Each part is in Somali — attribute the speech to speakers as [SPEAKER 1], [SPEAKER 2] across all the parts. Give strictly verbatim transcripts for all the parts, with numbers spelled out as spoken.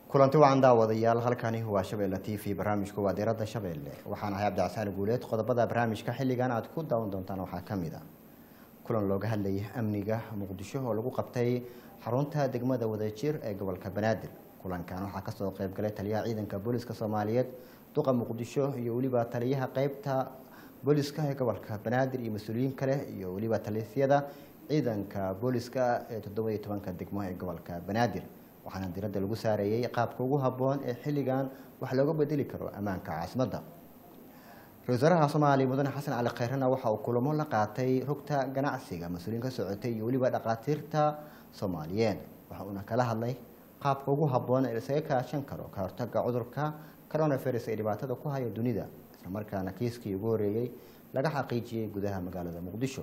[SPEAKER 1] kulanti wacan daawadayaal halkani waa Shabeelle T V barnaamijku waa diiradda Shabeelle waxaan ahay Cabdi Casaan Guuleed qodobada barnaamijka xilligan aad ku daawan doontaan waxa kamid ah kulan looga hadlayay amniga Muqdisho oo lagu qabtay xarunta degmada Wadajir ee gobolka Banaadir kulankan waxa ka soo qayb galay taliyaha ciidanka booliska Soomaaliyeed duqa Muqdisho iyo waliba taliyaha qaybta booliska ee gobolka Banaadir iyo mas'uuliyiin kale iyo waliba taliyada ciidanka booliska ee toddoba iyo toban degmo ee gobolka Banaadir waxaana diiradda lagu saareeyay qaabka ugu haboon ee xilligan wax looga bedeli karo amaanka caasimada Ra'iisul Soomaaliya Mudane Xasan Cali Khayraana waxa uu kulamo la qaatay rugta ganacsiga mas'uuliyiin ka socotay iyo waliba dhaqaatiirta Soomaaliyeed waxa uu kala hadlay qaabka ugu haboon ee isaga kaashan karo ka hortagga cudurka coronavirus ee dhibaatada ku haya dunida isla markaana kiiskii ugu horeeyay laga xaqiijiyay gudaha magaalada Muqdisho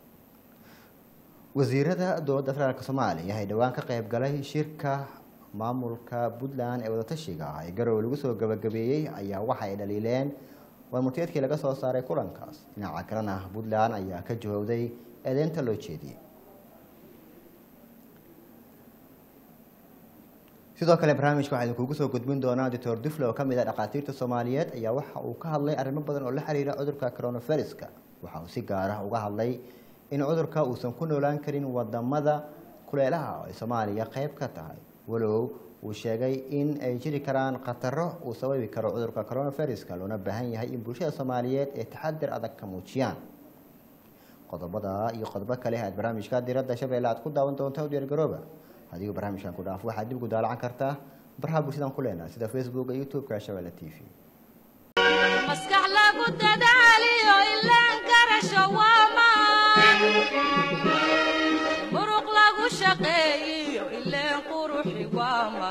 [SPEAKER 1] wasiirada dowladda federaalka Soomaaliya ay dhawaan ka qayb galay shirka maamulka Puntland ee wada tashiga ay garow lagu soo gabagabeeyay ayaa waxa ay dhaliileen warmutiyeedkii laga soo saaray kulankaas dhinaca kalena Puntland ayaa ka jawaaday eedeynta loo jeediyay sidoo kale barnaamijka waxaan kugu soo gudbin doonaa Doctor Duflo oo kamid ah dhaqaatiirta Soomaaliyeed ayaa waxa uu ka hadlay arrimo badan oo la xiriira cudurka coronavirus-ka waxa uu si gaar ah uga hadlay in cudurka uusan ku noolaan karin wadamada kuleelaha ee Soomaaliya qayb ka tahay walow uu sheegay in ay jiri karaan khataro uu sababi karo cudurka coronavirus-ka loona baahan yahay in bulshada Soomaaliyeed ay taxaddar adag ka muujiyaan qodobada iyo qodobo kale ee barnaamijka diiradda Shabeelle aad ku daawan doonto diyaar garooba hadii barnaamijkan ku dhaafo waxaad dib ugu daalan kartaa baraha bulshada ku leenahay sida Facebook iyo YouTube-ka Shabeelle T V
[SPEAKER 2] maskax lagu dadaaliyo ilaan karasho waama muruq lagu shaqeeyo ilaan quruxi waama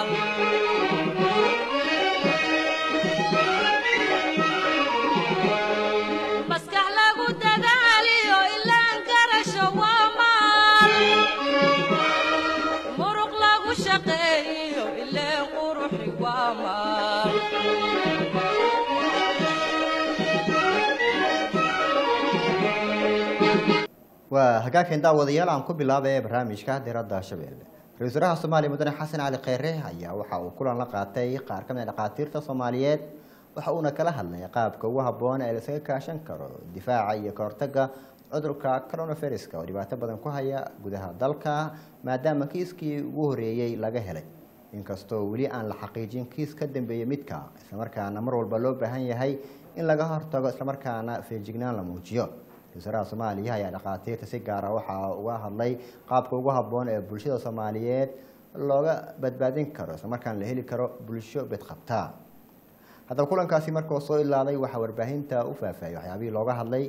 [SPEAKER 2] maskax lagu dadaaliyo ilaan karasho waama muruq lagu shaqeeyo ilaan quruxi waama
[SPEAKER 1] waa hagaagkan daawadayaal aan ku bilaabay barnaamijka diiradda Shabeelle Ra'iisul Soomaaliya Mudane Xasan Cali Khayraana ayaa waxa uu kulan la qaatay qaar ka mid ah dhaqaatiirta Soomaaliyeed waxa uu kala hadlay qaabka ugu haboon ee la isaga kaashan karo difaaca iyo ka hortagga cudurka coronavirus-ka oo dhibaato badan ku haya gudaha dalka maadaama kiiskii ugu horeeyay laga helay inkastoo wali aan la xaqiijin kiis ka dambeeyay midka isla markaana mar walba loo baahan yahay in laga hortago isla markaana feejignaan la muujiyo Ra'iisul Soomaaliya ayaa dhaqaatiirta si gaar ah waxa uu hadlay qaabka ugu haboon ee bulshada Soomaaliyeed looga badbaadin karo isla markaana la heli karo bulsho bad qabta hadda kulankaasi markoo soo ilaalay waxa warbaahinta u faafayay waxyaabihii looga hadlay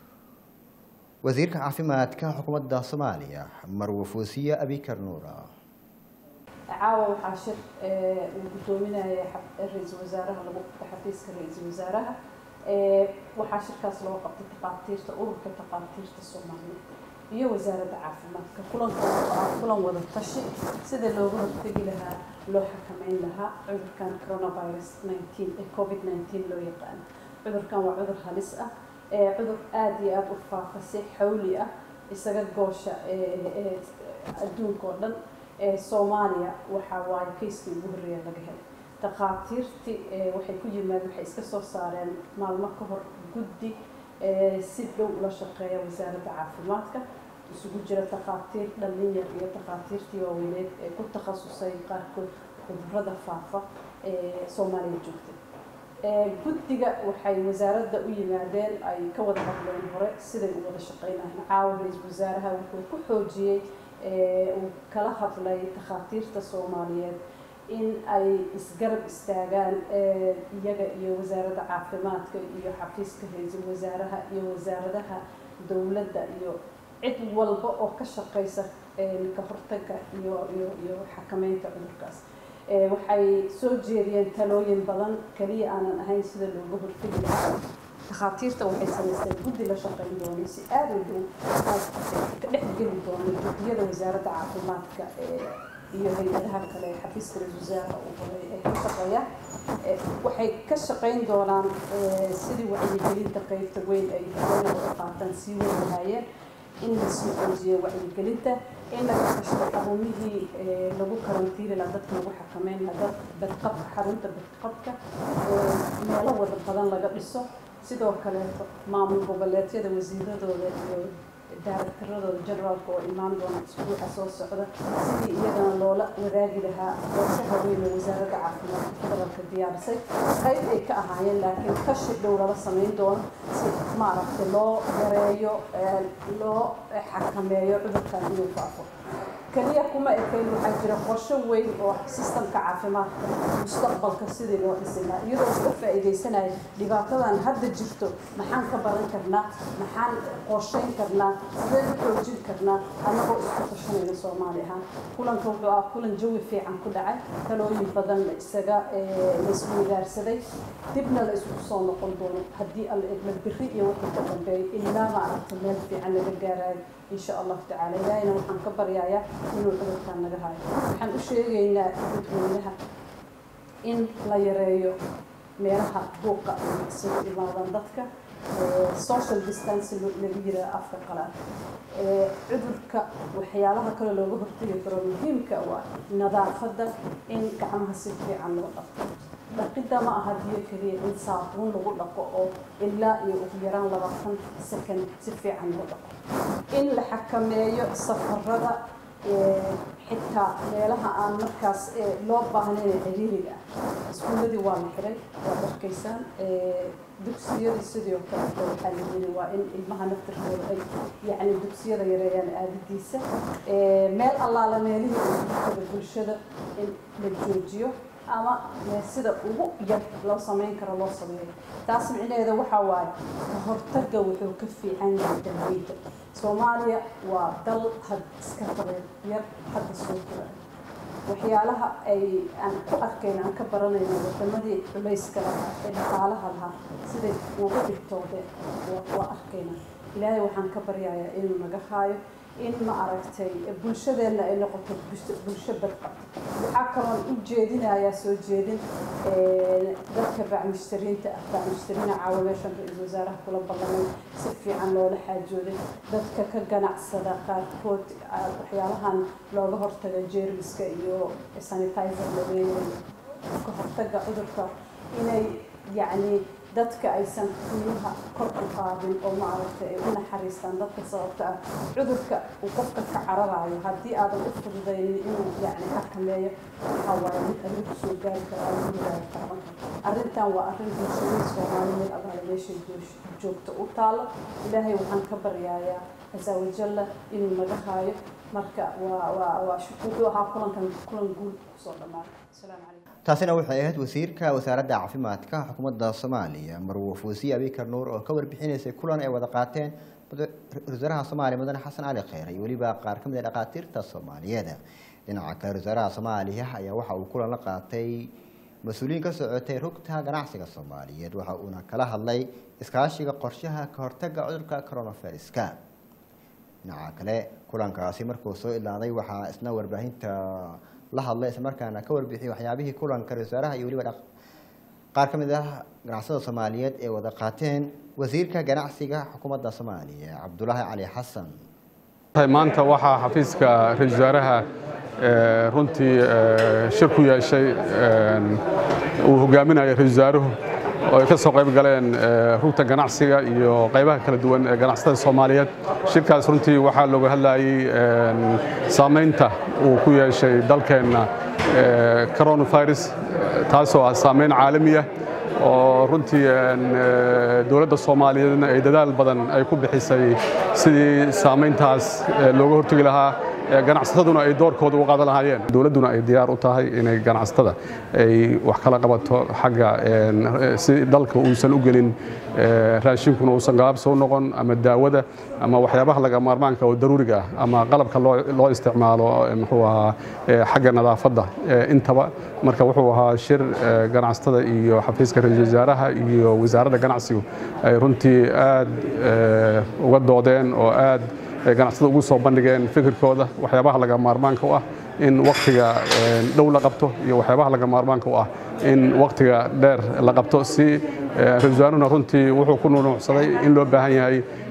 [SPEAKER 1] wasiirka caafimaadka xukuumadda Soomaaliya Marwo Fuusiya Abikar Nuura
[SPEAKER 3] caawa waxaa shir ee uu gudoominaya ra'iisul wasaaraha lagu xafiiska ra'iisul wasaaraha ee waxaa shirkaas loo qabtay taqaatiirta ururka taqaatiirta Soomaaliya iyo wasaaradda caafimaadka kulanka kulan wada tashi sida looga hortagi lahaa loo xakameyn lahaa cudurkan coronavirus nineteen ee covid nineteen loo yaqaan cudurkan waa cudur halis ah ee cudur aad iyo aad u faafay xawli ah isaga goosha ee adduunka oo dhan ee Soomaaliya waxa waay kiiskii ugu horeeyay laga helay dhaqaatiirtii waxay ku yimaadeen waxay iska soo saareen maalmo ka hor guddi si dhow ula shaqeeya wasaaradda caafimaadka isugu jira dhaqaatiir dhalinyar iyo dhaqaatiirtii waaweyn ee ku takhasusay qaarkood cudurrada faafa ee Soomaaliya joogtay guddiga waxay wasaaradda u yimaadeen ay ka wada hadleen hore siday u wada shaqeynayaan caawa ra'iisul wasaaraha wuxuu ku xoojiyay uu kala hadlay dhaqaatiirta Soomaaliyeed in ay isgarab istaagaan iyaga iyo wasaaradda caafimaadka iyo xafiiska ra'iisul wasaaraha iyo wasaaradaha dawladda iyo cid walba oo ka shaqeysa ka hortagga iyo iyo iyo xakameynta cudurkaas waxay soo jeediyeen talooyin badan kaliya aanan ahayn sida looga hortagi lahaa dhaqaatiirta waxay sameysteen guddi la shaqeyn doona si aad u dhow ka dhex geli doona guddiyada wasaaradda caafimaadka iyo hay'adaha kale xafiiska ra'iisul wasaaraha uu horay ee ka shaqeeya waxay ka shaqeyn doonaan sidii wacyigelinta qaybta weyn ay doonayaan qaataan si weyn lahaayeen in la soo xoojiyo wacyigelinta in laga tashado xarumihii lagu karantiili lahaa dadka lagu xakameyn lahaa badqabka xarunta badqabka meelo wada badan laga dhiso sidoo kaleeto maamul goboleedyada wasiiradooda iyo daaraktaradooda generaalka oo imaan doona isbuuca soo socda sidii iyadana loola wadaagi lahaa qorshaha weyn ee wasaaradda caafimaadka federaalka diyaarisay qayb ay ka ahaayeen laakiin tashi dhow lala samayn doono si maaragtay loo yareeyo loo xakameeyo cudurkan inuu faafo kaliya kuma ekayn waxaa jira qorshe weyn oo sistamka caafimaadka mustaqbalka sidii loo dhisi lahaa iyadoo iska faa'iidaysanaya dhibaatadan hadda jirto maxaan ka baran karnaa maxaan qorshayn karnaa sideen u xoojin karnaa annagoo isku tashanayna soomaali ahaan kulanka wuxuu ah kulan jawi fiican ku dhacay talooyin badan la isaga la isweydaarsaday dibna la isugu soo noqon doono haddii alla egma biri iyo wixii ka dambeeyay ilaa maaragta meel fiican laga gaarayo إن شاء الله تعالى إلهنا وحن كبر يا إنه الحدث كان نجاهي وحن أشيء بدونها إن لا يريو ميرها بوقة سوء ما ضندتك social distance اللي بيجرى أفريقيا عذرك وحيالها كل لو جهر تيجي مهمك ونظافة إن كعمها سفي عن الوقت لقد ما أهديه كذي إن صابون وغلقوا إلا يغيران لبقن سكن سفي عن الوقت إن الحكمية سفر هذا حتى لها عن مركز لوب بهنين عريرية سكون ذي والحري وبركيسان دكسية الاستوديو كله حاليا وإن المها نفتح أي يعني دكسية يريان أديسة مال الله لما يليه بالشدة للجوجيو أما سيدا ugu yar loo sameyn karo loo sameeyo taas micnaheedu waxa waaye hortaga wuxuu ka fiican yahay dalweyda Soomaaliya waa dal had iska qabeen yar hadda soo kala waxyaalaha ay aan ku arkayna aan ka baranayno wadamadii culayska lahaa ee dhaqaalaha lahaa sida ugu dhigtooda waa arkayna ilaahay waxaan ka baryayaa inuu naga haayo in ma aragtay bulshadeena ay noqoto bulsho badqab waxa kale oo u jeedinaya soo jeedin ee dadka bacmishtariinta bacmishtariina caawimaashan ra'iisul wasaaraha kula ballanay si fiican loola xaajooday dadka ka ganacsada qaarkood waxyaalahan looga hortago jeermiska iyo sanitizer la leeyahay ka hortaga cudurka inay yani dadka aysan qiimaha kor u qaadin oo ma aragtay ay u naxariistaan dadka sababta ah cudurka uu qofka ka cararayo haddii aadan u fududaynin inuu yani xakameeyo waxa waaye mid adiga kusoo gaari karaa lagu gaari karaa arrintan waa arrin bulshada Soomaaliyeed abaal meeshay joogto u taalo ilaahay waxaan ka baryayaa azza wa jalla inuu naga haayo marka waa waa waa shukuudu ahaa kulankan kulan guul soo dhamaaday assalaamu calaykum
[SPEAKER 1] taasina waxay ahayd wasiirka wasaaradda caafimaadka xukuumadda Soomaaliya Marwo Fuusiya Abikar Nuur oo ka warbixinaysay kulan ay wada qaateen wasaaraha Soomaaliya Mudane Xasan Ali Khayr iyo waliba qaar ka mid ah dhaqaatiirta Soomaaliyeed dhinaca kale wasaaraha Soomaaliya ayaa waxa uu kulan la qaatay mas'uuliyiin ka socotay rugta ganacsiga Soomaaliyeed waxa uuna kala hadlay iskaashiga qorshaha ka hortagga cudurka coronavirus-ka dhinaca kale kulankaasi markuu soo ilaaday waxa isna warbaahinta la hadlay isla markaana ka warbixiyay waxyaabihii kulanka wasaaraha iyo waliba qaar ka mid ah ganacsatada Soomaaliyeed ee wada qaateen wasiirka ganacsiga xukuumadda Soomaaliya Cabdullaahi Cali Xasan
[SPEAKER 4] maanta waxa xafiiska ra'iisul wasaaraha runtii shir ku yeeshay uu hogaaminayo ra'iisul wasaaruhu oo ay ka soo qayb galeen rugta ganacsiga iyo qaybaha kala duwan ee ganacsatada Soomaaliyeed shirkaas runtii waxa looga hadlayay saameynta uu ku yeeshay dalkeena coronavirus taasoo ah saameyn caalami ah oo runtii dawladda Soomaaliyeedna ay dadaal badan ay ku bixisay sidii saameyntaas looga hortagi lahaa ganacsaduna ay doorkooda u qaadan lahaayeen dawladuna ay diyaar u tahay inay ganacsatada ay wax kala qabato xagga si dalka uusan u gelin raashinkuna uusan gaabso noqon ama daawada ama waxyaabaha laga maarmaanka oo daruuriga ah ama qalabka loo loo isticmaalo muxuu ahaa xagga nadaafadda intaba marka wuxuu ahaa shir ganacsatada iyo xafiiska ra'iisul wasaaraha iyo wasaaradda ganacsigu ay runtii aad uga doodeen oo aad ganacsatada ugu soo bandhigeen fikirkooda waxyaabaha laga maarmaanka u ah in waqtiga dhow la qabto iyo waxyaabaha laga maarmaanka u ah in waqtiga dheer la qabto si ra'iisul wasaaruna runtii wuxuu ku nuunuucsaday in loo baahan yahay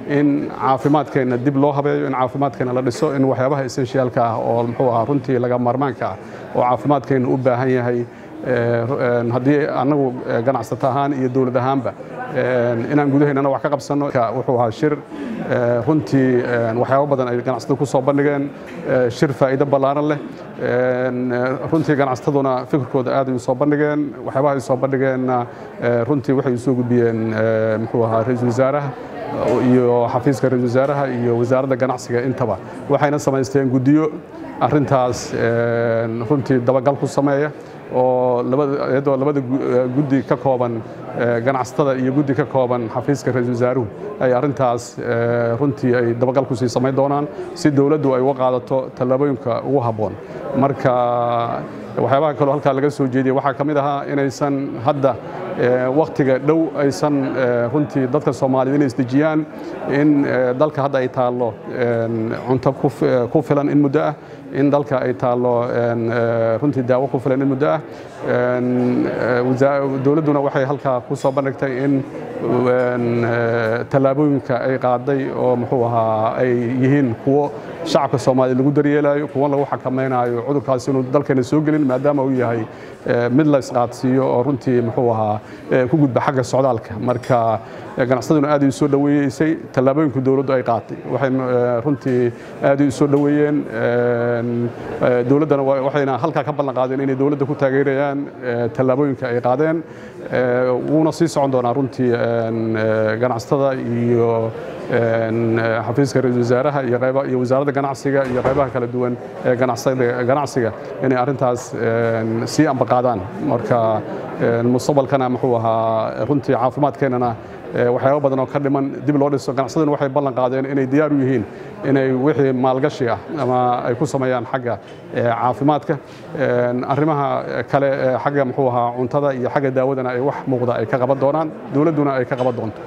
[SPEAKER 4] in caafimaadkeena dib loo habeeyo in caafimaadkeena la dhiso in waxyaabaha essentialka ah oo muxuu ahaa runtii laga maarmaanka ah oo caafimaadkeena u baahan yahay haddii annagu ganacsato ahaan iyo dowlad ahaanba inaan gudaheennana wax ka qabsanno wuxuu ahaa shir runtii waxyaabo badan ay ganacsatada ku soo bandhigeen shir faa'iido ballaaran leh runtii ganacsataduna fikirkooda aad ay u soo bandhigeen waxyaabaha ay soo bandhigeenna runtii waxay u soo gudbiyeen muxuu ahaa ra'iisul wasaaraha iyo xafiiska ra'iisul wasaaraha iyo wasaaradda ganacsiga intaba waxayna samaysteen guddiyo arrintaas runtii dabagal ku sameeya oo iyadoo labada guddi ka kooban ganacsatada iyo guddi ka kooban xafiiska ra'iisul wasaaruhu ay arrintaas runtii ay dabagal ku sii samayn doonaan si dowladdu ay uga qaadato tallaabooyinka ugu habboon marka waxyaabaha kaloo halkaa laga soo jeediyey waxaa ka mid ahaa inaysan hadda waktiga dhow aysan runtii dadka Soomaaliyeed inay isdejiyaan in dalka hadda ay taalo cunto ku filan in muddo ah in dalka ay taalo runtii daawo ku filan in muddo ah dowladduna waxay halkaa ku soo bandhigtay in tallaabooyinka ay qaaday oo muxuu ahaa ay yihiin kuwo shacabka Soomaaliyeed lagu daryeelayo kuwo lagu xakameeyo cudurkaas inuu dalkeena soo gelin maadaama uu yahay mid la isqaadsiiyo oo runtii muxuu ahaa ku gudba xagga socdaalka marka ganacsaduna aad ay soo dhaweeysay tallaabooyinka dowladdu ay qaatay waxay runtii aad ay soo dhaweeyeen dowladdana waxayna halka ka ballan qaadeen inay dowladda ku taageerayaan tallaabooyinka ay qaadeen wuuna sii socon doonaa runtii ganacsatada iyo xafiiska ra'iisul wasaaraha iyo qaybaha iyo wasaaradda ganacsiga iyo qaybaha kala duwan ee ganacsiga ganacsiga inay arrintaas si amba qaadaan marka mustaqbalkana muxuu ahaa runtii caafimaadkeenana waxyaabo badan oo ka dhiman dib loo dhiso ganacsaduna waxay ballan qaadeen inay diyaar u yihiin inay wixii maalgashi ah ama ay ku sameeyaan xagga caafimaadka arrimaha kale xagga muxuu ahaa cuntada iyo xagga daawadana ay wax muuqda ay ka qaban doonaan dowladduna ay ka qaban doonto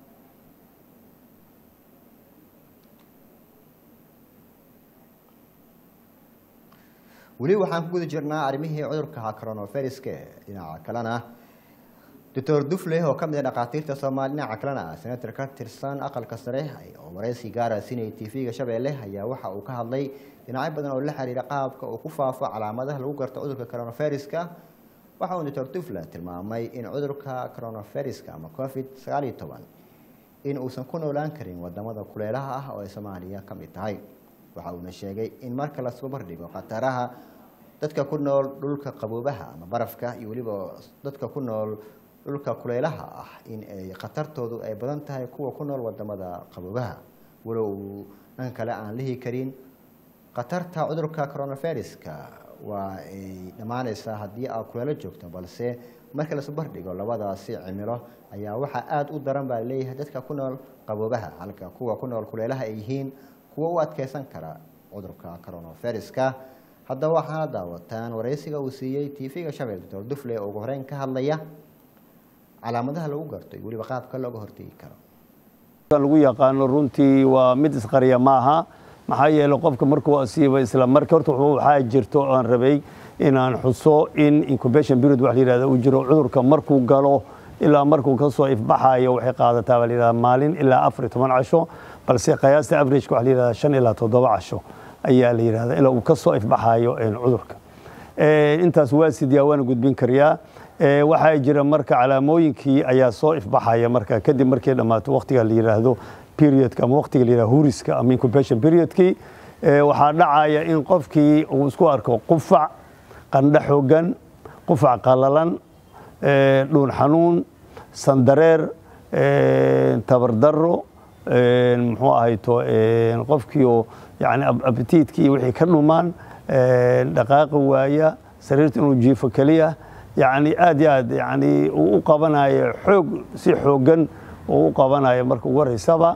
[SPEAKER 1] weli waxaan ku guda jirnaa arrimihii cudurka coronavirus-ka dhinaca kalena doctor Dufle oo ka mid ah dhaqaatiirta Soomaaliyeed dhinaca kalena senator ka tirsan aqalka sare oo wareysi gaar ah siinay T V-ga Shabeelle ayaa waxa uu ka hadlay dhinacyo badan oo la xiriira qaabka uu ku faafo calaamadaha lagu garto cudurka coronavirus-ka waxa uu doctor Dufle tilmaamay in cudurka coronavirus-ka ama covid sagaal iyo toban in uusan ku noolaan karin wadamada kuleelaha ah oo ay Soomaaliya ka mid tahay waxa uu sheegay in marka la soo bardhigo khataraha dadka ku nool dhulka qaboobaha ama barafka iyo waliba dadka ku nool dhulka kuleelaha ah in ay khatartoodu ay badan tahay kuwa ku nool wadamada qaboobaha walow dhan kale aan lihi karin khatarta cudurka coronavirus-ka waa ay dhamaanaysaa haddii aad kuleelo joogto balse marka la soo bardhigo labadaasi cimilo ayaa waxa aad u daran baa leeyahay dadka ku nool qaboobaha halka kuwa ku nool kuleelaha ay yihiin kuwa u adkeysan kara cudurka coronavirus-ka haddaba waxaana daawataan wareysiga uu siiyey T V-ga Shabeelle doctor Dufle oo ugu horeyn ka hadlaya calaamadaha lagu garto iyo waliba qaabka looga hortagi karo
[SPEAKER 5] lagu yaqaano runtii waa mid isqariya maaha maxaa yeelay qofka markuu asiibo isla markii horta waxa jirto aan rabay inaan xuso in incubation period wax la yiraahdo uu jiro cudurka markuu galo ilaa markuu ka soo ifbaxayo waxay qaadataa la yiraahdo maalin ilaa afar iyo toban casho balse qiyaasta average wax la yiraahdo shan ilaa toddoba casho ayaa la yiraahdaa ilaa uu ka soo ifbaxayo cudurka intaas waa sidii waan gudbin kariyaa waxaa jira marka calaamooyinkii ayaa soo ifbaxaya marka kadib markii dhamaato waqtiga la yiraahdo periodka ama waqtiga la yiraahdo huriska ama incubation periodkii waxaa dhacaya in qofkii uu isku arko qufac qandho xooggan qufac qalalan dhuun xanuun sandareer tabardaro muxuu ahayto qofkii oo yani appetite-kii wixii ka dhumaan dhaqaaqi waaya sariirta inuu jiifo kaliya يعني آد آد يعني وقبنا حوج سي حوجن وقبنا مرك وري سبا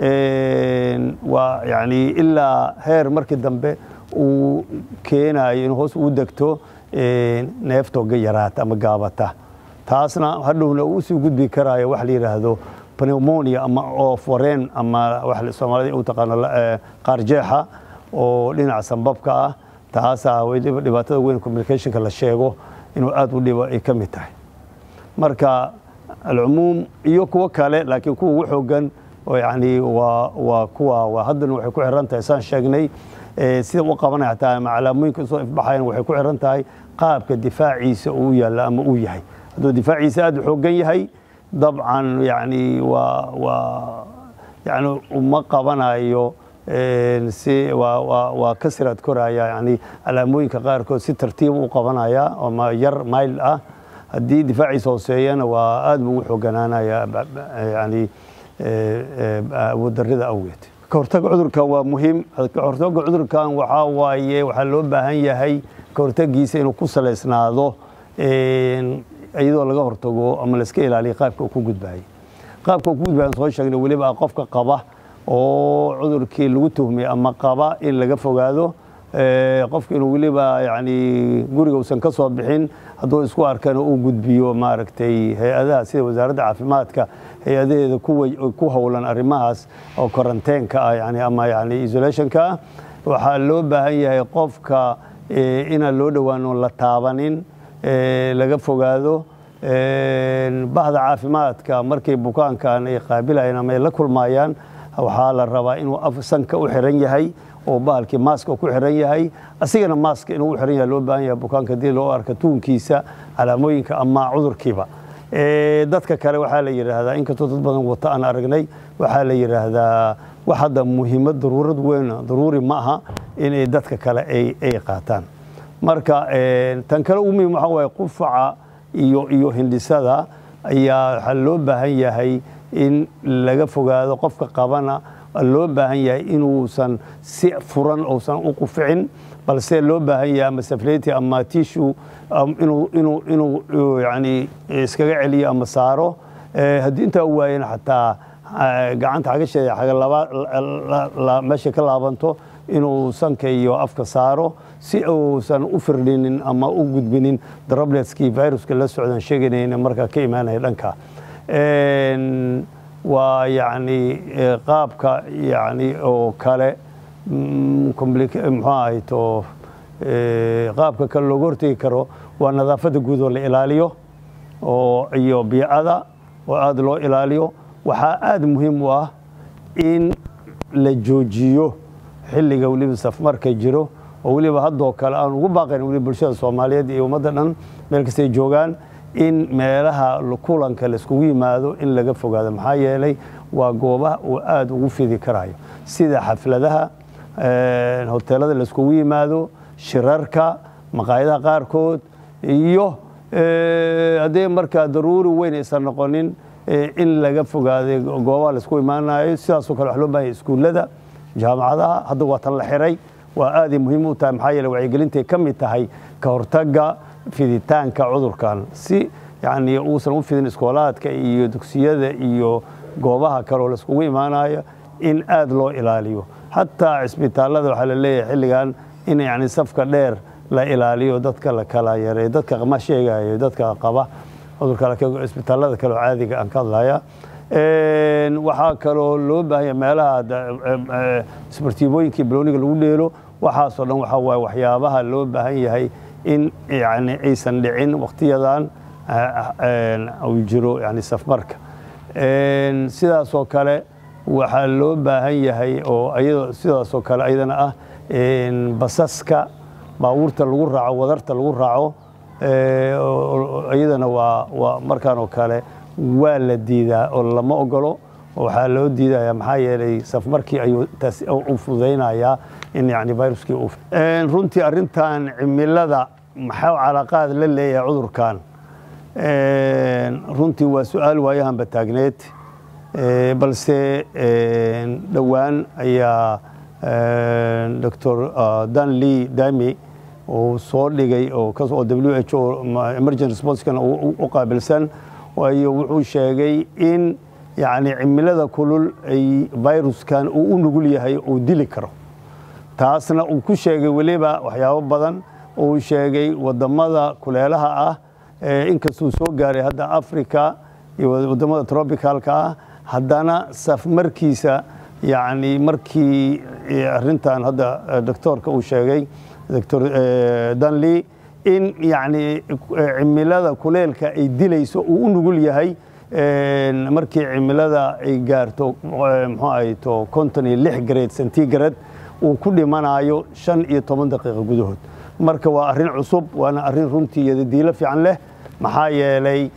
[SPEAKER 5] ويعني إلا هير مرك الدنبه وكينا ينهوس ودكتو نفتو جيرات أما جابته تاسنا هلو نوسي وجود بكراية وحلي هذا بنيومونيا أما أوفرين أما وحلي الصومالي أو تقانا قارجحة ولنا سببك تاسا ودي دبته وين كوميونيكيشن كلا شيء inuu aad u dhibo ay ka mid tahay marka alcumuum iyo kuwa kale laakiin kuwa ugu xoogan يعني وكوا وهذا waxay ku xiran tahay saan sheegnay sida uu qabanay taa macluumaadka soo ifbaxayna waxay ku xiran tahay qaabka difaaciisa uu yaala ama uu yahay haduu difaaciisa aad xoogan yahay dabcan yani waa waa yani uma qabanayo si waa waa kasrad koraya yani calaamooyinka qaarkood si tartiib u qabanaya ama yar mayl ah hadii difaaciisa hooseeyana waa aad buu xooganaanaya yani wadarida awgeed ka hortagga cudurka waa muhiim ka hortagga cudurkan waxa waaye waxa loo baahan yahay ka hortaggiisa inuu ku saleysnaado iyadoo laga hortago ama la iska ilaaliyo qaabka uu ku gudbaayo qaabka uu ku gudbaayo soo sheegnay waliba qofka qaba oo cudurkii lagu tuhmay ama qaba in laga fogaado qofka inuu waliba yani guriga uusan ka soo bixin hadduu isku arkana uu gudbiyo maaragtay hay'adaha sida wasaaradda caafimaadka hay'adaheeda ku howlan arrimahaas oo quarantine-ka ah yani ama yani isolation-ka waxaa loo baahan yahay qofka inaan loo dhawaano la taabanin laga fogaado bahda caafimaadka markay bukaankan ay qaabilayaan ama ay la kulmayaan waxaa la rabaa inuu sanka u xiran yahay oo baalkii maaska ku xiran yahay asigana maaska inuu u xiran yahay loo baahan yahay bukaanka dii loo arka tuunkiisa calaamooyinka ama cudurkiiba dadka kale waxaa la yiraahdaa in kastoo dad badan wata aan aragnay waxaa la yiraahdaa wax hadda muhiimad daruurad weyn daruuri ma aha in dadka kale ay ay qaataan marka tan kale ugu muhiim waxa way qufaca iyo iyo hindisada ayaa waxa loo baahan yahay in laga fogaado qofka qabana loo baahan yahay inuusan si furan oo san u quficin balse loo baahan yahay ama safleeti ama tissue inuu inuu inuu yani iskaga celiyo ama saaro hadii inta waayeen xataa gacanta xagasheeda xaga laba meesha ka laabanto inuu sanka iyo afka saaro si uusan u firdhinin ama u gudbinin dropletskii viruska la socdaan sheeganayna marka ka imaanaya dhanka waa yani qaabka yani oo kale muxuu ahay to qaabka kale looga hortegi karo waa nadaafadda guud oo la ilaaliyo oo iyo biicada oo aad loo ilaaliyo waxaa aad muhiim u ah in la joojiyo xilliga waliba safmarka jiro oo waliba haddoo kale aan ugu baaqayn waliba bulshada Soomaaliyeed iyo ummadda dhan meel kasta ay joogaan in meelaha kulanka la iskugu yimaado in laga fogaado maxaa yeelay waa goobaha uu aad ugu fidi karayo sida xafladaha hoteelada la iskugu yimaado shirarka maqaayadaha qaarkood iyo hadee marka daruuri weyn aysan noqonin in laga fogaado goobaha la isku imaanayo sidaas oo kale wax loo baahay iskuulada jaamacadaha hadda waa tan la xiray waa aad muhiim u tahay maxaa yeelay wacyigelinta ka mid tahay ka hortagga fiditaanka cudurkan si yani uusan u fidin iskoolaadka iyo dugsiyada iyo goobaha kale oo la iskugu imaanayo in aad loo ilaaliyo hatta isbitaalada waxa la leeyahay xilligan in yani safka dheer la ilaaliyo dadka la kala yareeyo dadka ma sheegayo dadka qaba cudurka la isbitaalada kale oo caadiga aan ka hadlaya een waxa kale oo loo baahan meelaha isbartiibooyinkii bilowniga lagu dheelo waxa soo dhan waxa way waxyaabaha loo baahan yahay in yani aysan dhicin waqtiyadan een uu jiro yani safmarka een sidaas oo kale waxa loo baahan yahay oo ayado sidaas oo kale ayadana ah in basaska baabuurta lagu raaco wadarta lagu raaco ee ayadana waa waa markaan oo kale waa la diidaa oo lama ogolo waxa loo diidayaa maxaa yeelay safmarkii ayuu taas u fududeynaya in yani viruskii uu een runtii arintan cimilada maxaa calaaqaad la leeyahay cudurkan een runtii waa su'aal waayahan bataagneed ee balse een dhawaan ayaa doctor Dan Lee Dami oo soo dhigay oo ka soo W H O emergency response kana u qaabilsan waayo wuxuu sheegay in yani cimilada kulul ay viruskan uu u nugul yahay oo dili karo taasna uu ku sheegay waliba waxyaabo badan oo sheegay wadamada kuleelaha ah in kasoo soo gaaray hadda Africa iyo wadamada tropicalka ah haddana safmarkiisa يعني markii arintan hadda doctorka uu sheegay doctor Danley in yani cimilada kuleelka ay dilayso uu u nugul yahay markii cimilada ay gaarto muxuu ahayto konton iyo lix grade centigrade uu ku dhimanayo shan iyo toban daqiiqo gudahood marka waa arrin cusub waana arrin runtii iyo diilo fiican leh maxaa yeelay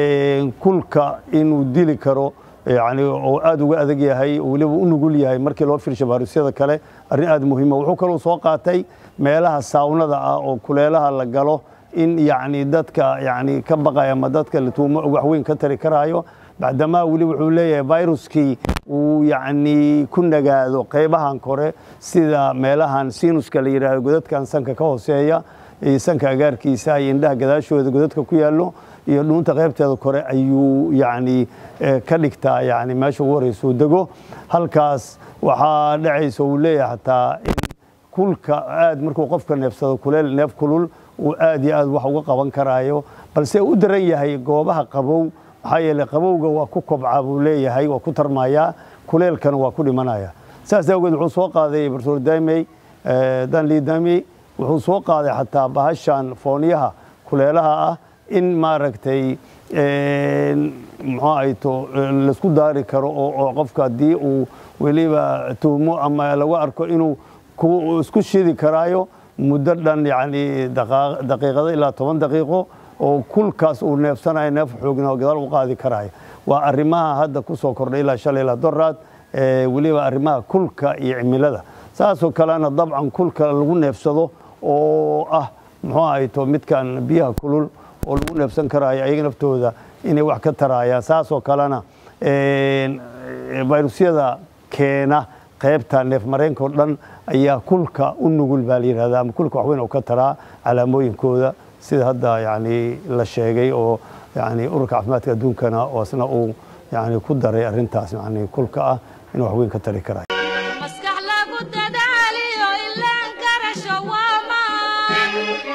[SPEAKER 5] kulka inuu dili karo yani oo aad uga adag yahay oo waliba u nugul yahay markii loo fiirsho fayruusyada kale arrin aad muhiim ah wuxuu kaloo soo qaatay meelaha saawnada ah oo kuleelaha la galo in yani dadka yani ka baqaya ama dadka la tuumo wax weyn ka tari karaayo bacdamaa weli wuxuu leeyahay viruskii uu yani ku nagaado qaybahan kore sida meelahan sinuska la yidhaahdo godadkan sanka ka hooseeya iyo sanka agaarkiisa iyo indhaha gadaashooda godadka ku yaallo iyo dhuunta qaybteeda kore ayuu yani ka dhigtaa yani meesha ugu horeysa uu dego halkaas waxaa dhacaysa uu leeyahay hataa in kulka aad markuu qofka neefsado kuleel neef kulul uu aad iyo aad wax uga qaban karaayo balse u daran yahay goobaha qabow maxaa yeelay qabowga waa ku kobca buu leeyahay waa ku tarmayaa kuleelkana waa ku dhimanaya saas awgeed wuxuu soo qaaday professor Damey Danley Damey wuxuu soo qaaday xataa bahashan fooniyaha kuleelaha ah in maaragtay muxuu ahayto laisku daari karo oo qofka haddii uu weliba tuumo ama lagu arko inuu isku shidi karaayo muddo dhan yani daqiiqado ilaa toban daqiiqo oo kulkaas uu neefsanayo neef xoogna oo gadaal u qaadi karaayo waa arrimaha hadda ku soo kordhay ilaa shalay ilaa doraad weliba arrimaha kulka iyo cimilada saasoo kalena dabcan kulka lagu neefsado oo ah muxuu ahayto midkan biyaha kulul oo lagu neefsan karaayo ayaga naftooda inay wax ka taraayaan saasoo kalena fayruusyada keena qaybta neef mareenka oo dhan ayaa kulka u nugul baa la yidhahdaa ama kulka wax weyn oo ka taraa calaamooyinkooda sida hadda yani la sheegay oo yani ururka caafimaadka adduunkana oo isna uu yani ku daray arrintaas yani kulka ah inuu wax weyn ka tari karayo
[SPEAKER 2] maskax lagu dadaaliyo ilaan garasho waa maan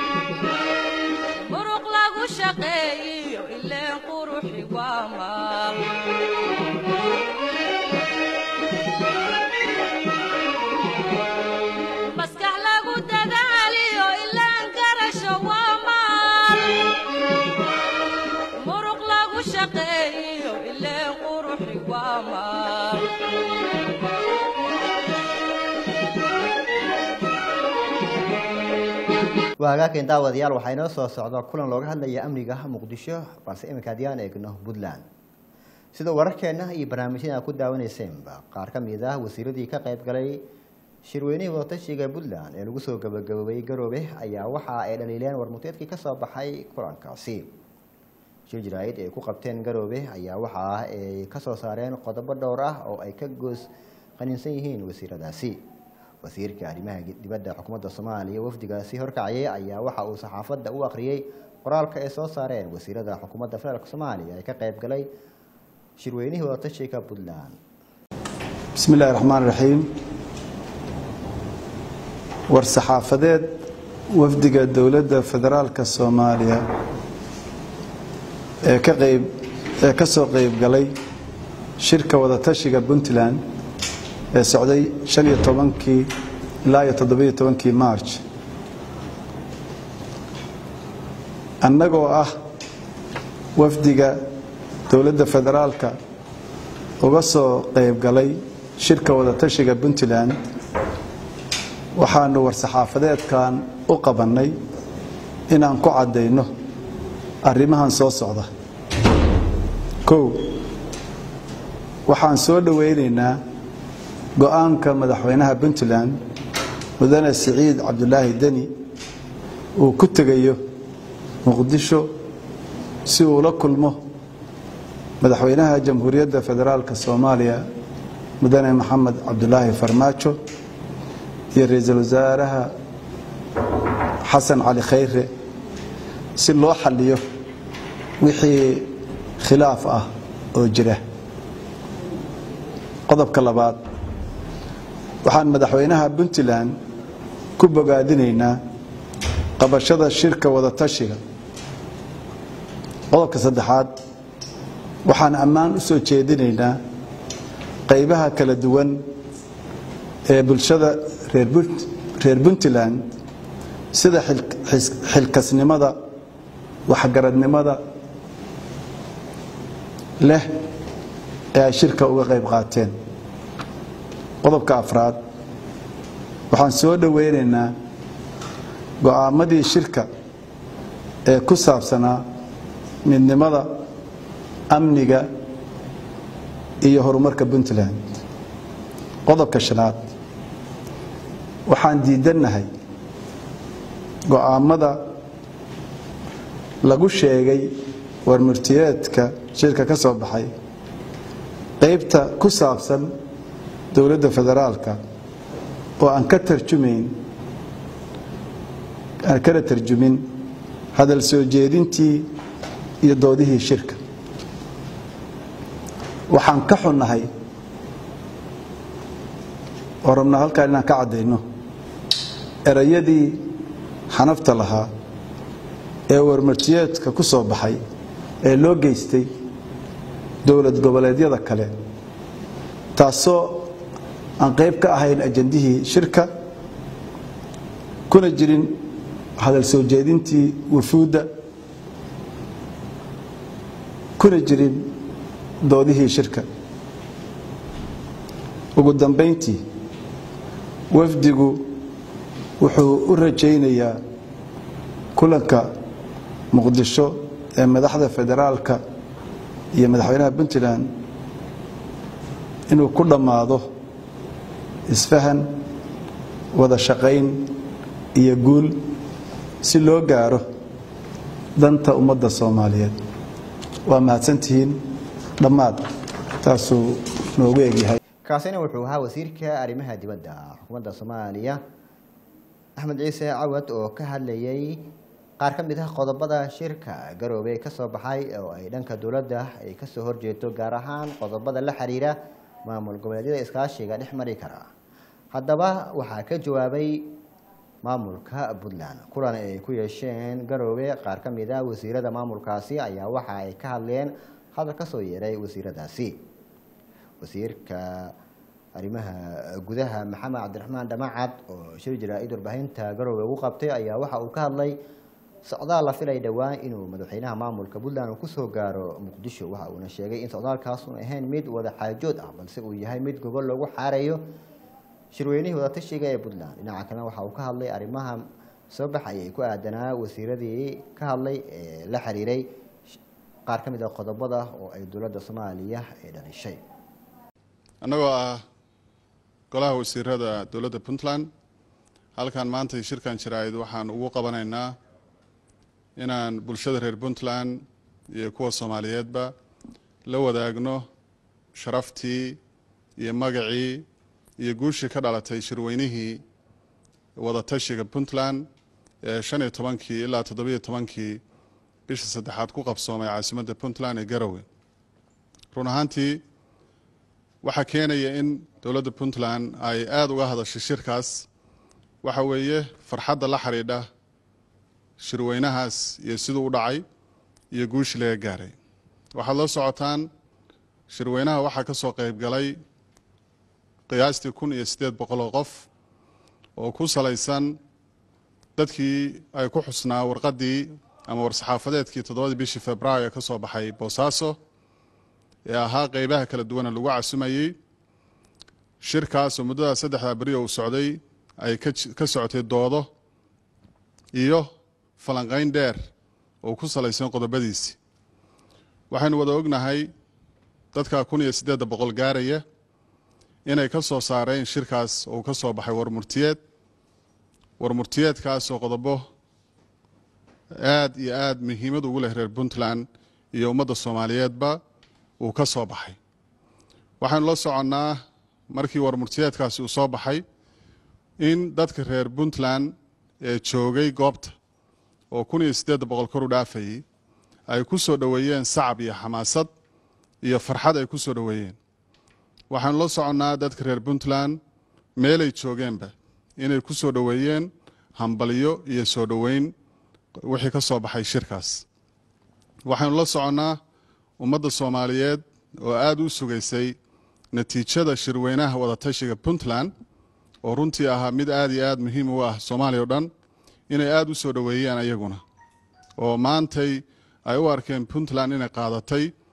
[SPEAKER 2] muruq lagu shaqeeyo ilaan quruxi waa maan maskax lagu dadaaliyo ilaan garasho waa maan muruq lagu shaqeeyo ilaan quruxi waa maan
[SPEAKER 1] waagaakan daawadayaal waxaa inoo soo socda kulan looga hadlaya amniga muqdisho balse iminka haddii aan eegno puntland sida wararkeena iyo barnaamijyada ku daawaneyseenba qaar ka mid ah wasiiradii ka qayb galay shirweynihii wadatashiga puntland ee lagu soo gabagaboobay garoobe ayaa waxa ay dhaliileen warmuteedkii ka soo baxay kulankaasi shir jaraa'id ay ku qabteen garoobe ayaa waxa ay ka soo saareen qodobo dhowr ah oo ay ka goos qaninsan yihiin wasiiradaasi wasiirka arrimaha dibadda xukuumadda Soomaaliya wafdigaasi horkacayay ayaa waxa uu saxaafadda u akhriyay qoraalka ay soo saareen wasiirada xukuumadda federaalka Soomaaliya ee ka qayb galay shirweynihii wadatashiga Puntland.
[SPEAKER 6] Bismillahir Rahmanir Rahiim. war saxaafadeed wafdiga dowladda federaalka Soomaaliya ee ka qayb ee ka soo qayb galay shirka wadatashiga Puntland ee socday shan iyo tobankii ilaa iyo toddoba iyo tobankii March annagoo ah wafdiga dowladda federaalka uga soo qayb galay shirka wadatashiga Puntland waxaanu war saxaafadeedkan u qabanay inaan ku cadeyno arrimahan soo socda kow waxaan soo dhaweynaynaa go'aanka madaxweynaha Puntland mudane Siciid Cabdulaahi Deni uu ku tagayo Muqdisho si uu la kulmo madaxweynaha Jamhuuriyadda Federaalka Soomaaliya mudane Maxamed Cabdulaahi Farmaajo iyo ra'iisul wasaaraha Xasan Cali Khayre si loo xalliyo wixii khilaaf ah oo jira qodobka labaad waxaan madaxweynaha Puntland ku bogaadinaynaa qabashada shirka wadatashiga qodobka saddexaad waxaan ammaan u soo jeedinaynaa qaybaha kala duwan ee bulshada reer Puntland sida xilkasnimada waxgaradnimada leh ee ay shirka uga qayb qaateen. qodobka afraad waxaan soo dhoweynaynaa go'aamadii shirka ee ku saabsanaa midnimada, amniga iyo horumarka Puntland. qodobka shanaad waxaan diidannahay go'aamada lagu sheegay warmurtiyeedka shirka ka soo baxay qaybta ku saabsan dowladda federaalka oo aan ka tarjumayn aan kala tarjumin hadal soo jeedintii iyo doodihii shirka. waxaan ka xunnahay oo rabnaa halkaan inaan ka caddayno erayadii xanafta lahaa ee warmartiyeedka ku soo baxay ee loo geystay dowlad goboleedyada kale, taasoo aan qayb ka ahayn ajandihii shirka, kuna jirin hadal soo jeedintii wufuudda, kuna jirin doodihii shirka. ugu dambayntii wafdigu wuxuu u rajaynayaa kulanka muqdisho ee madaxda federaalka iyo madaxweynaha Puntland inuu ku dhammaado isfahan, wada shaqayn iyo guul si loo gaaro danta ummadda Soomaaliyeed. waa mahadsantihiin dhammaad. taasuu noogu egyahay.
[SPEAKER 1] kaasina wuxuu ahaa wasiirka arrimaha dibadda xukuumadda Soomaaliya Axmed Ciise Cawad oo ka hadlayay qaar ka mid ah qodobada shirka Garowe ka soo baxay oo ay dhanka dowladda ay ka soo horjeedo, gaar ahaan qodobada la xiriira maamul goboleedyada iskaashiga dhex mari kara. haddaba waxaa ka jawaabay maamulka Puntland kulan ay ku yeesheen Garowe. qaar ka mid ah wasiirada maamulkaasi ayaa waxa ay ka hadleen hadal ka soo yeeray wasiiradaasi. wasiirka arrimaha gudaha Maxamed Cabdiraxmaan Dhamacad oo shir jaraa'id warbaahinta Garowe ugu qabtay ayaa waxa uu ka hadlay socdaal la filay dhawaan inuu madaxweynaha maamulka Puntland ku soo gaaro Muqdisho. waxa uu sheegay in socdaalkaas uu ahayn mid wada xaajood ah, balse uu yahay mid gobol lagu xaarayo shirweynihii wada tashiga ee Puntland. dhinaca kale waxa uu ka hadlay arrimaha soo baxay ee ku aadanaa wasiiradii ka hadlay ee la xiriiray qaar ka mid ah qodobada oo ay dowladda Soomaaliya ay dhalishay.
[SPEAKER 7] annagoo ah golaha wasiirada dowladda Puntland, halkan maanta shirkan jaraa'id waxaan ugu qabanaynaa inaan bulshada reer Puntland iyo kuwa Soomaaliyeedba la wadaagno sharaftii iyo magacii iyo guushii ka dhalatay shirweynihii wada tashiga Puntland ee shan iyo tobankii ilaa toddoba iyo tobankii bisha saddexaad ku qabsoomay caasimadda Puntland ee Garowe. run ahaantii waxa keenaya in dowladda Puntland ay aad uga hadashay shirkaas waxa weeye farxadda la xiriidha shirweynahaas iyo siduu u dhacay iyo guushii laga gaaray. waxaad la socotaan shirweynaha waxaa ka soo qayb galay qiyaastii kun iyo siddeed boqol oo qof oo ku salaysan dadkii ay ku xusnaa warqaddii ama war-saxaafadeedkii toddobadii bishii Febraayo ka soo baxay Boosaaso ee ahaa qaybaha kala duwana lagu casumayey. shirkaas oo muddada saddexda beri uu socday ay ka socotay doodo iyo falanqayn dheer oo ku salaysan qodobadiisii. waxaynu wada ognahay dadka kun iyo siddeed boqol gaaraya inay ka soo saareen shirkaas oo ka soo baxay warmurtiyeed warmurtiyeedkaas oo qodobo aad iyo aad muhiimad ugu leh reer Puntland iyo ummadda Soomaaliyeedba uu ka soo baxay. waxaanu la soconnaa markii warmurtiyeedkaasi uu soo baxay in dadka reer Puntland ee joogay goobta oo kun iyo siddeed boqol kor u dhaafayay ay ku soo dhoweeyeen sacab iyo xamaasad iyo farxad ay ku soo dhoweeyeen. waxaanu la soconnaa dadka reer Puntland meelay joogeenba inay ku soo dhoweeyeen hambalyo iyo soo dhoweyn wixii ka soo baxay shirkaas. waxaanu la soconnaa ummadda Soomaaliyeed oo aad u sugaysay natiijada shirweynaha wada tashiga Puntland oo runtii ahaa mid aad iyo aad muhiim u ah Soomaaliya oo dhan inay aad u soo dhoweeyeen ayaguna, oo maantay ay u arkeen Puntland inay qaadatay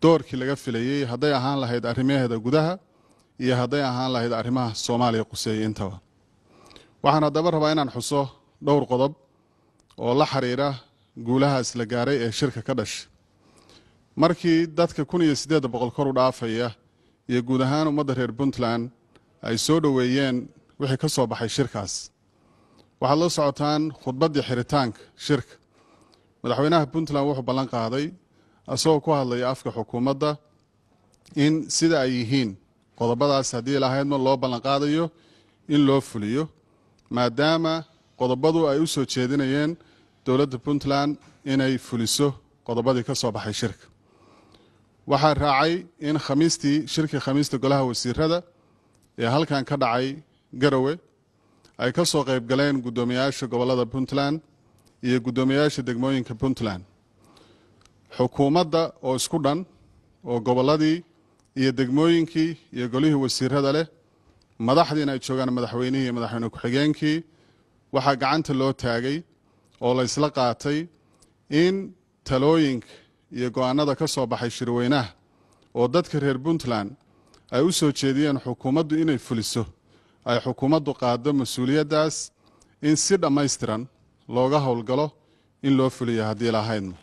[SPEAKER 7] doorkii laga filayey hadday ahaan lahayd arrimaheeda gudaha iyo hadday ahaan lahayd arrimaha soomaaliya quseeyey intaba waxaan haddaba rabaa inaan xuso dhowr qodob oo la xiriira guulahaas la gaaray ee shirka ka dhashay markii dadka kun iyo siddeed boqol kor u dhaafaya iyo guud ahaan ummadda reer puntland ay soo dhoweeyeen wixii ka soo baxay shirkaas waxaad la socotaan khudbaddii xiritaanka shirka madaxweynaha puntland wuxuu ballan qaaday asagoo ku hadlaya afka xukuumadda in sida ay yihiin qodobadaas haddii lahaydma loo ballan qaadayo in loo fuliyo maadaama qodobadu ay u soo jeedinayeen dowladda puntland inay fuliso qodobadii ka soo baxay shirka waxaa raacay in khamiistii shirkii khamiista golaha wasiirada ee halkan ka dhacay garowe ay ka soo qayb galeen guddoomiyaasha gobollada puntland iyo guddoomiyaasha degmooyinka puntland xukuumadda oo isku dhan oo gobolladii iyo degmooyinkii iyo golihii wasiirada leh madaxdiina ay joogaan madaxweynihii iyo madaxweyne ku-xigeenkii waxaa gacanta loo taagay oo la isla qaatay in talooyinka iyo go-aanada ka soo baxay shirweynaha oo dadka reer puntland ay u soo jeediyeen xukuumaddu inay fuliso ay xukuumaddu qaaddo mas-uuliyaddaas in si dhammaystiran looga howlgalo in loo fuliyo haddii lahaydna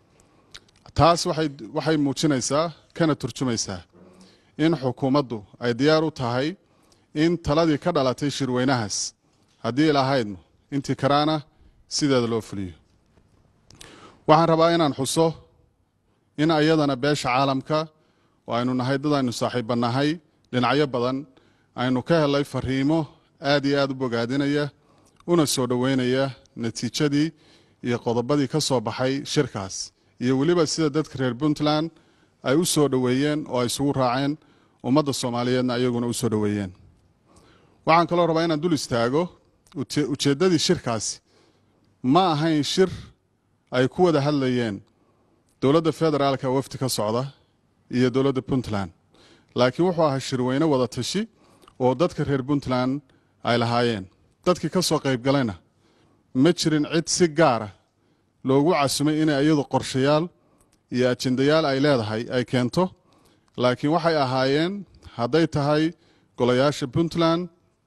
[SPEAKER 7] taas waxay muujinaysaa kana turjumaysaa in xukuumaddu ay diyaar u tahay in taladii ka dhalatay shirweynahaas haddii lahaydna intii karaana sideeda loo fuliyo waxaan rabaa inaan xuso in ayadana beesha caalamka oo aynu nahay dad aynu saaxiibbannahay dhinacyo badan aynu ka helay fariimo aad iyo aad u bogaadinaya una soo dhoweynaya natiijadii iyo qodobadii ka soo baxay shirkaas iyo weliba sida dadka reer puntland ay u soo dhoweeyeen oo ay isugu raaceen ummadda soomaaliyeedna ayaguna u soo dhoweeyeen waxaan kaloo rabaa inaan dul istaago ujeeddadii shirkaasi ma ahayn shir ay ku wada hadlayeen dowladda federaalka wafdi ka socda iyo dowladda puntland laakiin wuxuu ahaa shirweyne wada tashi oo dadka reer puntland ay lahaayeen dadkii ka soo qayb galayna ma jirin cid si gaara loogu casumay inay iyadu qorshayaal iyo ajendayaal ay leedahay ay keento laakiin waxay ahaayeen hadday tahay golayaasha puntland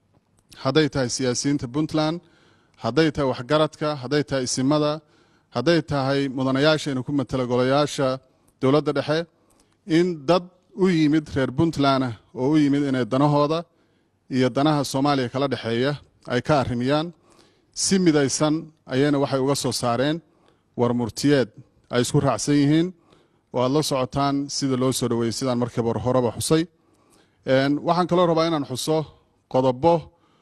[SPEAKER 7] hadday tahay siyaasiyiinta puntland hadday tahay waxgaradka hadday tahay isimada hadday tahay mudanayaasha inuu ku matelo golayaasha dowladda dhexe in dad u yimid reer puntland oo u yimid inay danahooda iyo danaha soomaaliya kala dhexeeya ay ka arrimiyaan si midaysan ayayna waxay uga soo saareen war murtiyeed ay isku raacsan yihiin oo aad la socotaan sida loo soo dhoweeyey sidaan markiiba horeba xusay waxaan kaloo rabaa inaan xuso qodobo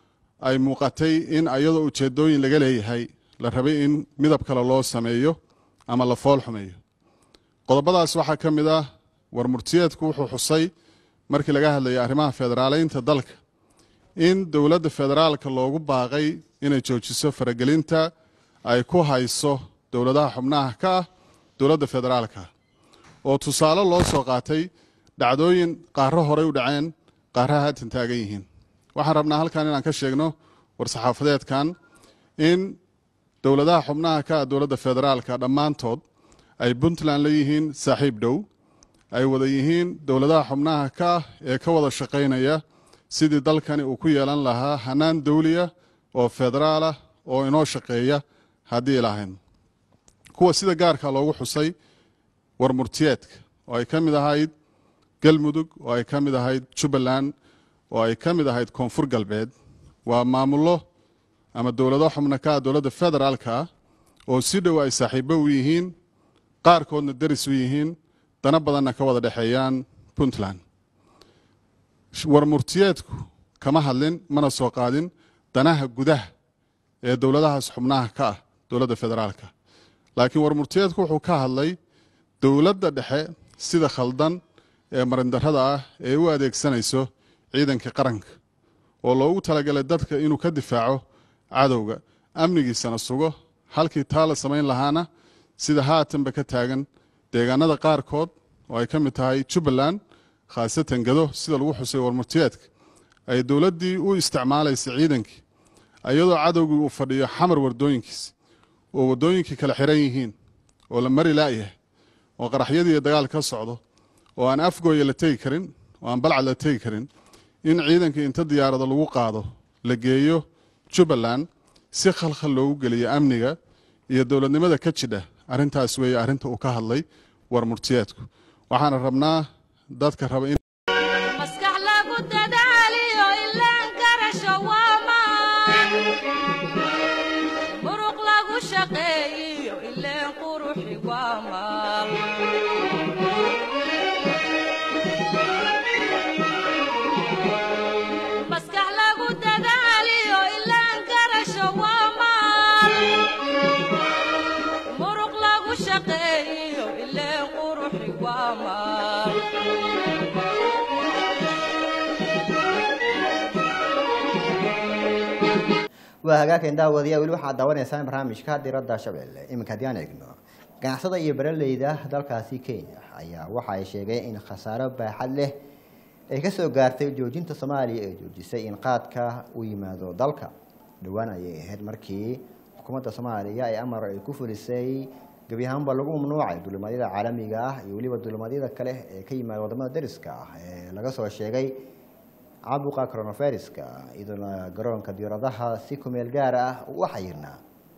[SPEAKER 7] ay muuqatay in ayadoo ujeedooyin laga leeyahay la rabay in midab kale loo sameeyo ama la fool xumeeyo qodobadaas waxaa ka mid ah war murtiyeedku wuxuu xusay markii laga hadlayay arrimaha federaaleynta dalka in dowladda federaalka loogu baaqay inay joojiso faragelinta ay ku hayso dowladaha xubnaha ka ah dowladda federaalka oo tusaale loo soo qaatay dhacdooyin qaarro horey u dhaceen qaarraha haatan taagan yihiin waxaan rabnaa halkan inaan ka sheegno war-saxaafadeedkan in dowladaha xubnaha ka ah dowladda federaalka dhammaantood ay puntland leeyihiin saaxiib dhow ay wada yihiin dowladaha xubnaha ka ah ee ka wada shaqaynaya sidii dalkani uu ku yeelan lahaa hanaan dawliya oo federaalah oo inoo shaqeeya haddii lahayn kuwa sida gaarka loogu xusay war murtiyeedka oo ay ka mid ahayd galmudug oo ay ka mid ahayd jubbaland oo ay ka mid ahayd koonfur galbeed waa maamullo ama dowlado xubna ka ah dowladda federaalka oo si dhow ay saaxiibo u yihiin qaarkoodna deris u yihiin dana badanna ka wada dhexeeyaan puntland war murtiyeedku kama hadlin mana soo qaadin danaha gudaha ee dowladahaas xubnaha ka ah dowladda federaalka laakiin war murtiyeedku wuxuu ka hadlay dowladda dhexe sida khaldan ee marindarrada ah ee u adeegsanayso ciidanka qaranka oo loogu talagalay dadka inuu ka difaaco cadowga amnigiisana sugo halkii taa la samayn lahaana sida haatanba ka taagan deegaanada qaarkood oo ay ka mid tahay jubbaland khaasatan gado sida lagu xusay war murtiyeedka ay dowladdii u isticmaalaysa ciidankii iyadoo cadowgii uu fadhiyo xamar wadooyinkiis oo waddooyinkii kala xiran yihiin oo la mari la'yahay oo qaraxyadii iyo dagaal ka socdo oo aan afgooya la tegi karin oo aan balcad la tegi karin in ciidanka inta diyaarada lagu qaado la geeyo Jubbaland si khalkhal loogu geliyo amniga iyo dowladnimada ka jidha arrintaas weeye arrinta uu ka hadlay war murtiyeedku waxaan rabnaa dadka raba in
[SPEAKER 2] maskax lagu dadaaliyo ilaan garasho waa maan muruq lagu shaqeeyo ilaan quruxi waa maan maskax lagu dadaaliyo ilaan garasho waa maan muruq lagu shaqeeyo ilaan quruxi waa maan
[SPEAKER 1] waa hagaageen daawadayaal weli waxaad daawanaysaan barnaamijka diradda Shabeelle iminka hadii aan eegno ganacsada iyo beeraleyda dalkaasi Kenya ayaa waxa ay sheegeen in khasaaro baaxad leh ay ka soo gaartay joojinta Soomaaliya ee joojisay in qaadka uu yimaado dalka dhawaan ayay ahayd markii xukuumadda Soomaaliya ay amar ay ku fulisay gabi ahaanba lagu mamnuucay dulimadyada caalamiga ah iyo weliba dulimadyada kale ee ka yimaada wadamada dariska ah ee laga soo sheegay caabuqa coronaviruska iduna garoonka diyaaradaha si ku meel gaar ah waxa yirna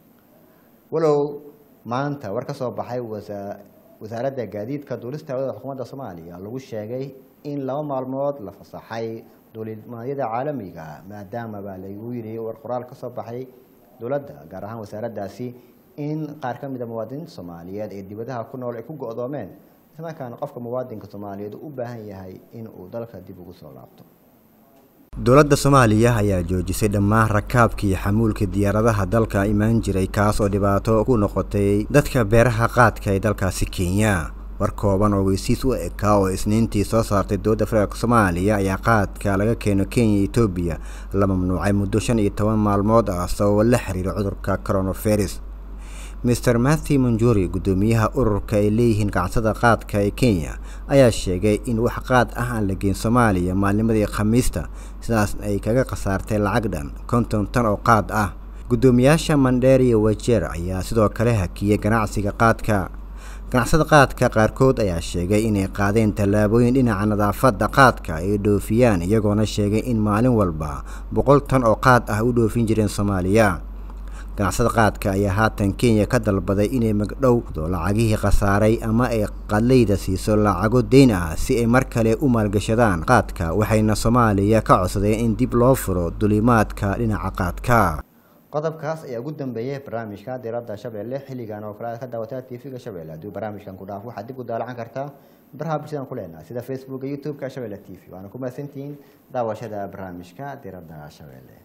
[SPEAKER 1] walow maanta war ka soo baxay wasaaradda gaadiidka duulista hawada xukuumadda Soomaaliya lagu sheegay in laba maalmood la fasaxay dulimadyada caalamiga maadaama baa lagu yiri war qoraal ka soo baxay dowladda gaar ahaan wasaaraddaasi in qaar ka mid ah muwaadiniinta Soomaaliyeed ee dibadaha ku nool ay ku go'doomeen isla markaana qofka muwaadinka Soomaaliyeed u baahan yahay in uu dalka dib ugu soo laabto dowladda Soomaaliya ayaa joojisay dhammaan rakaabkii xamuulka diyaaradaha dalka imaan jiray kaas oo dhibaato ku noqotay dadka beeraha qaadka ee dalkaasi Kenya war kooban oo weysiis u ekaa oo isniintii soo saartay dowladda federaalka Soomaaliya ayaa qaadka laga keeno Kenya iyo Ethiopia la mamnuucay muddo shan iyo toban maalmood ah sabab la xiriira cudurka coronavirus Mister Matthew Munjuri gudoomiyaha ururka ay leeyihiin ganacsada qaadka ee Kenya ayaa sheegay in wax qaad ah aan la geyn Soomaaliya maalnimadii Khamiista sidaas ay kaga qasaartay lacag dhan konton tan oo qaad ah gudoomiyaasha Mandera iyo Wajir ayaa sidoo kale hakiyay ganacsiga qaadka ganacsada qaadka qaarkood ayaa sheegay inay qaadeen tallaabooyin dhinaca nadaafadda qaadka ay dhoofiyaan iyagoona sheegay in maalin walba boqol tan oo qaad ah u dhoofin jireen Soomaaliya ganacsada qaadka ayaa haatan Kenya ka dalbaday inay magdhow lacagihii khasaaray ama ay qaleyda siiso lacago deyn ah si ay mar kale u maalgashadaan qaadka waxayna Soomaaliya ka codsadeen in dib loo furo dulimaadka dhinaca qaadka qodobkaas ayaa ugu dambeeyay barnaamijka diradda Shabeelle xilligan oo kale ka daawata T V-ga Shabeelle hadii barnaamijkan ku dhaafo waxaad dib u daalan kartaa baraha bulshada ku leenahay sida Facebook iyo YouTube-ka Shabeelle T V waana ku mahadsantihiin daawashada barnaamijka diradda Shabeelle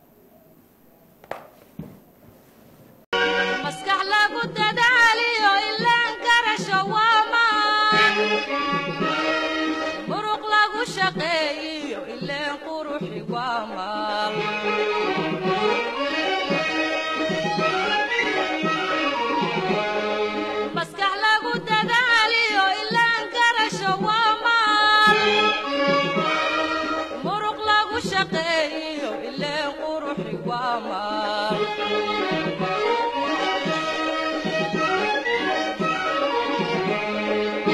[SPEAKER 2] maskax lagu dadaaliyo ilaan garasho waa maan muruq lagu shaqeeyo ilaan quruxi waa maan maskax lagu dadaaliyo ilaan garasho waa maan muruq lagu shaqeeyo ilaan quruxi waa maan